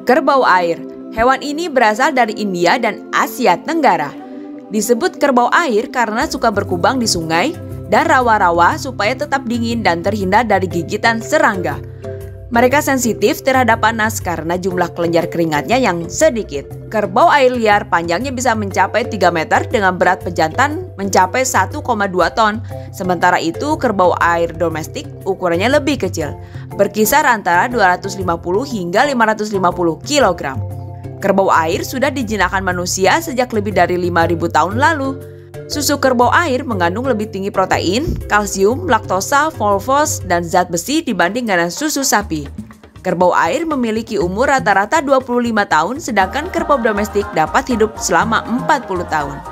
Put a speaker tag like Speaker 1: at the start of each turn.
Speaker 1: Kerbau air. Hewan ini berasal dari India dan Asia Tenggara. Disebut kerbau air karena suka berkubang di sungai dan rawa-rawa supaya tetap dingin dan terhindar dari gigitan serangga. Mereka sensitif terhadap panas karena jumlah kelenjar keringatnya yang sedikit. Kerbau air liar panjangnya bisa mencapai 3 meter dengan berat pejantan mencapai 1,2 ton. Sementara itu kerbau air domestik ukurannya lebih kecil, berkisar antara 250 hingga 550 kg. Kerbau air sudah dijinakkan manusia sejak lebih dari 5.000 tahun lalu. Susu kerbau air mengandung lebih tinggi protein, kalsium, laktosa, fosfor, dan zat besi dibanding dengan susu sapi. Kerbau air memiliki umur rata-rata 25 tahun, sedangkan kerbau domestik dapat hidup selama 40 tahun.